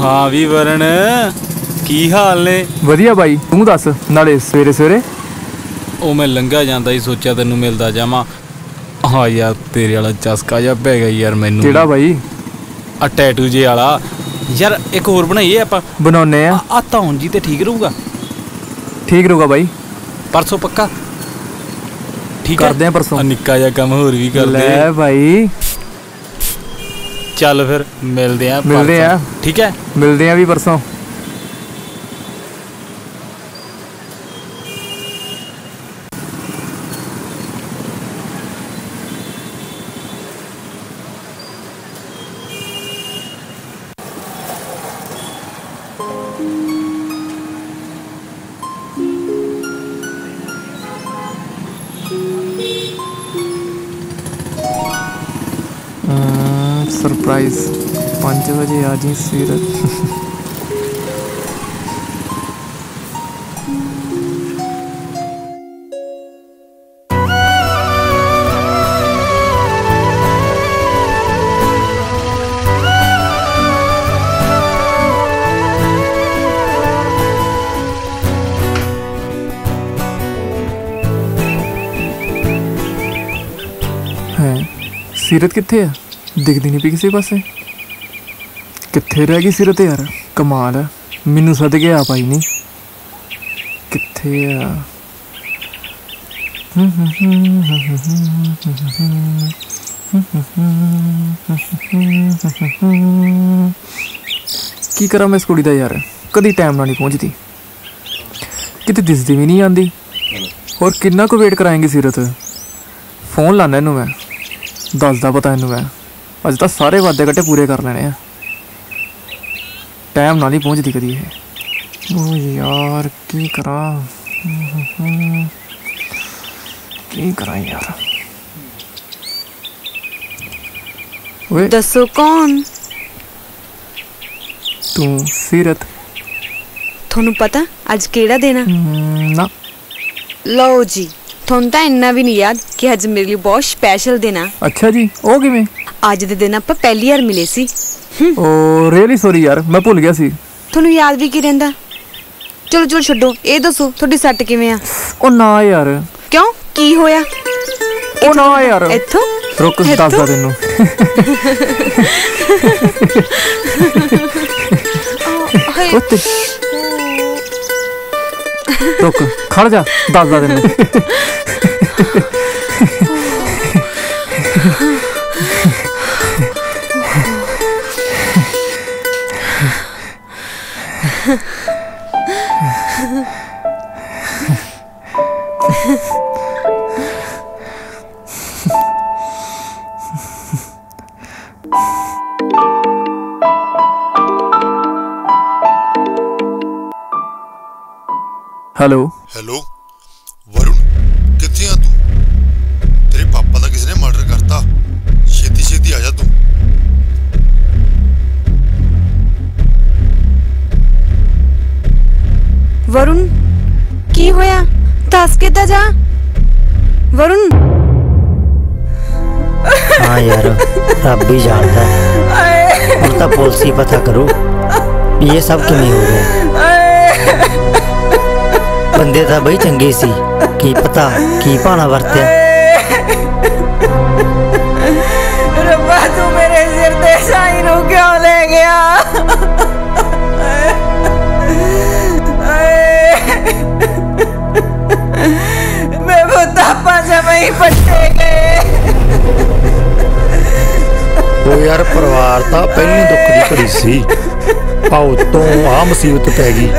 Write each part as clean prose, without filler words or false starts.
हाँ भी वरण की हाल ने? वधिया भाई तू दस नाले सवेरे सवेरे। ओ मैं लंघा जांदा ही सोचा तेनू मिलदा जावां। हाँ यार तेरे वाला चस्का जा पै गया यार मैनू। केड़ा भाई? आ टैटू जे वाला यार एक होर बनाइए आपां। बनाने आ धौन जी ते ठीक रहूगा? ठीक रहूगा भाई। परसों पक्का ठीक करदे हैं परसों। निक्का जा कम होर भी कर ले भाई चल फिर मिलते हैं ठीक है मिलते हैं भी परसों। सरप्राइज 5 बजे आ जी सीरत। है सीरत कित्थे है? दिखदी नहीं पी किसी पासे। कित्थे रह गई सीरत यार? कमाल है मैनू सदके आ पाई नहीं। कित्थे आ? की करा मैं इस कुड़ी दा यार? कदी टाइम ना नहीं पहुँचती, किते दिसदी भी नहीं आती। और किन्ना को वेट कराएंगे सीरत? फोन लाना इनू मैं, दसदा पता इनू मैं। अज तो सारे वादे कट्टे पूरे कर लेने हैं। टाइम नाल ही पहुँचती कदी है। ओ यार की करा यार। वे दसो कौन? तू सीरत। थोनू पता अज केड़ा दिन? ना लो जी थोनू तो इन्ना भी नहीं याद कि अज मेरे लिए बहुत स्पैशल दिन है। अच्छा जी ओ किवें? अज दे दिन आपां पहली बार मिले सी। ओ रियली सॉरी यार मैं भुल गया सी। थोनू याद भी की रहिंदा? चलो चलो छड्डो ए दसो थोड़ी सट किवें आ? ओ ना यार। क्यों की होया? ओ ना यार इत्थों रुक दसदा तैनू। रुक खड़ जा दसदा तैनू। हेलो हेलो वरुण कित्थे आ तू? तेरे पापा का किसी ने मर्डर करता। छेती छेती आ जा तू। वरुण की होया? दस के जा वरुण। हाँ यार रब भी जानता है। और तो पुलिस ही पता करो ये सब किवें हो गया। बंदे तो बई चंगे सी, की पता की भाना वरत्या। रब्बा तू मेरे सिर ते साईं नू क्यों ले गया? मैं बुतापा से वहीं पट्टे गए। ओ यार परिवार तो पहले दुख की घड़ी सी, आओ तो आ मुसीबत पै गई।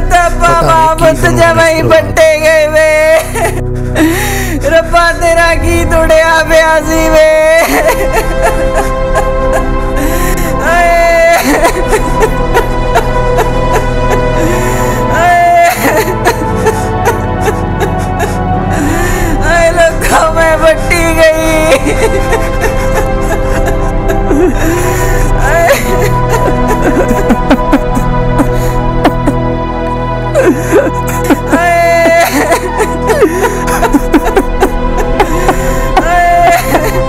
वहीं पट्टे गए वे। रब्बा तेरा की तुड़िया पिया सी वे। लोगों में बट्टी गई।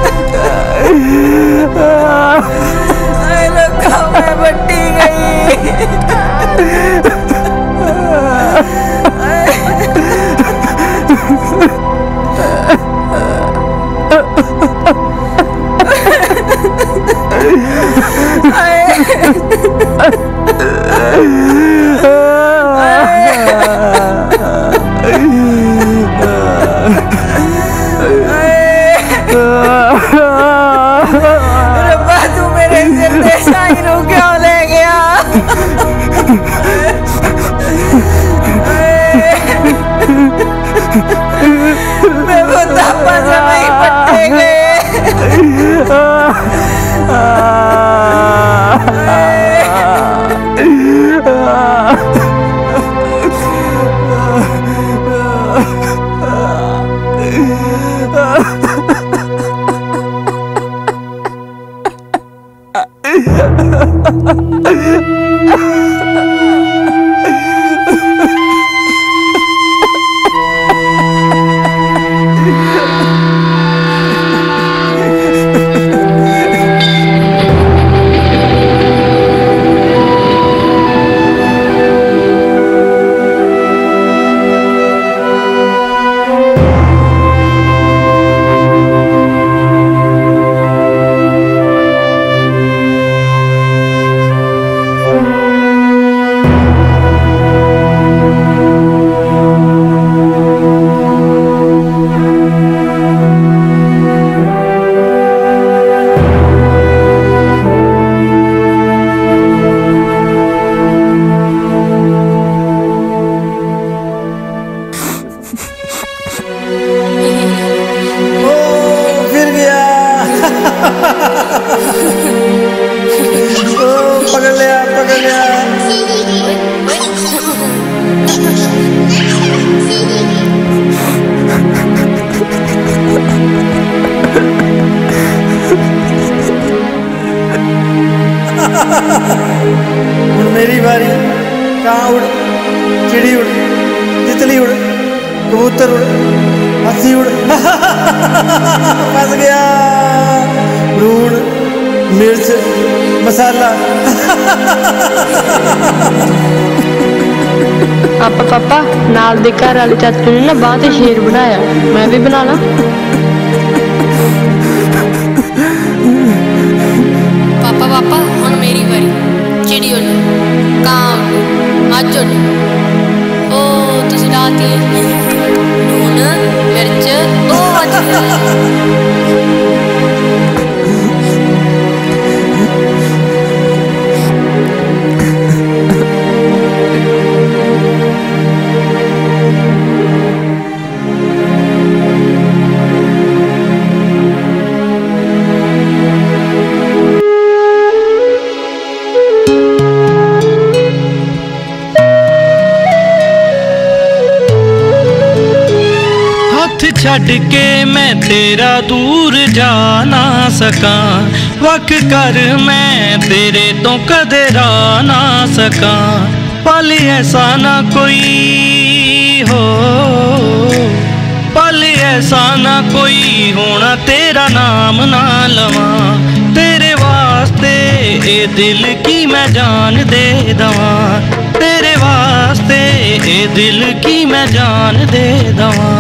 लोगों में बट्टी गई। हुण मेरी बारी। कां उड़, चिड़ी उड़, तितली उड़, कबूतर उड़, हाथी उड़। फंस गया। लूण, मिर्च, मसाला। पापा नाल दे घर वाले चाचू ने ना बांह ते शेर बनाया, मैं भी बना ला। पापा हुण मेरी बारी। चिड़ी उड़, कां उड़, मੱਝ उड़। ओ तुसीं डालती लूण मिर्च। ओ छड़ के मैं तेरा दूर जा ना सका, वक कर मैं तेरे तो कदे रा ना सका। पल ऐसा ना कोई हो, पल ऐसा ना कोई होना तेरा नाम ना लवा। तेरे वास्ते ए दिल की मैं जान दे दवा, तेरे वास्ते ए दिल की मैं जान दे दवा।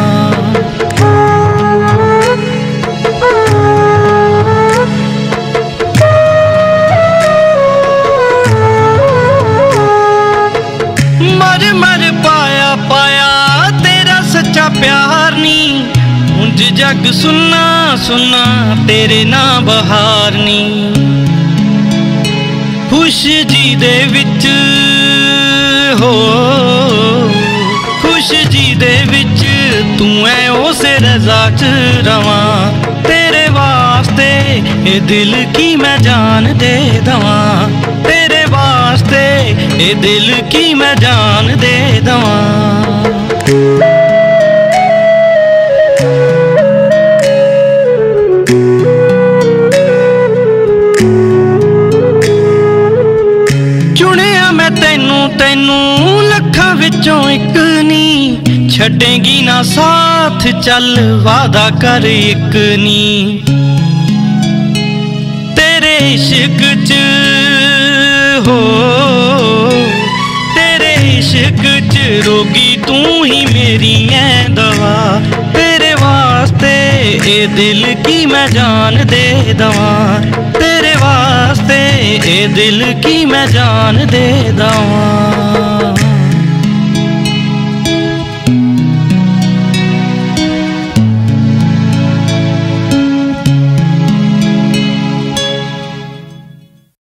मर पाया पाया तेरा सच्चा प्यार नी, उंज जग सुनना सुनना तेरे ना बहार नी। खुश जी दे विच हो, खुश जी दे विच तू है उस रज़ा च रवा। तेरे वास्ते ए दिल की मैं जान दे दवा, तेरे वास्ते ए दिल की मैं जान दे दवा। चुनिया मैं तैनू तैनू लखां विचों इक नी, छड्डेगी ना साथ चल वादा कर इक नी। तेरे इश्क च हो, तेरे इश्क च रोगी तू ही मेरी है दवा। तेरे वास्ते ए दिल की मैं जान दे दवा, तेरे वास्ते ए दिल की मैं जान दे दवा।